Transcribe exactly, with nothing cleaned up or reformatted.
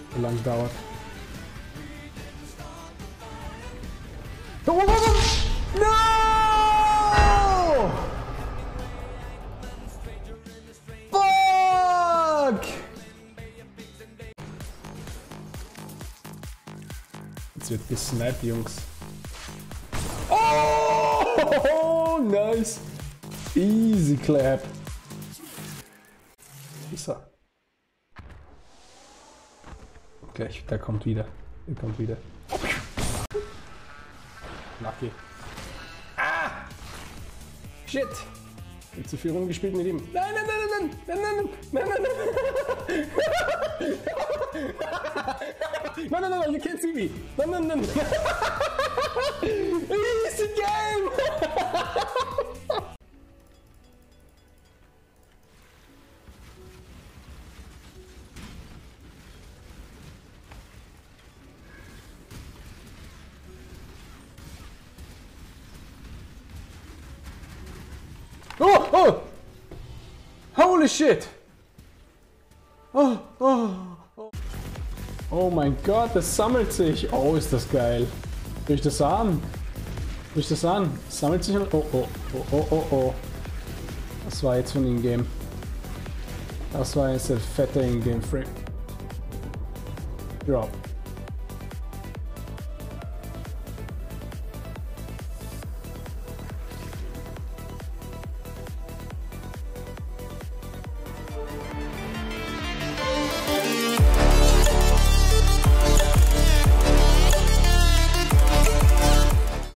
So lange dauert. Oh, oh, oh. No! Fuck! Jetzt wird gesniped, Jungs. Oh, nice. Easy clap. Ist er. Gleich, der kommt wieder. Der kommt wieder. Lucky. Ah! Shit! Ich hab zu viel rumgespielt mit ihm. Nein, nein, nein, nein, nein, nein, nein, nein, nein, nein, nein, nein, nein, you can't see me. Nein, nein, nein. Easy game! Oh, oh! Holy shit! Oh, oh, oh. Oh mein Gott, das sammelt sich. Oh, ist das geil. Durch das an. Durch das an. Sammelt sich. Oh, oh, oh, oh, oh, oh. Das war jetzt von In-Game. Das war jetzt der fette In-Game Frame. Drop.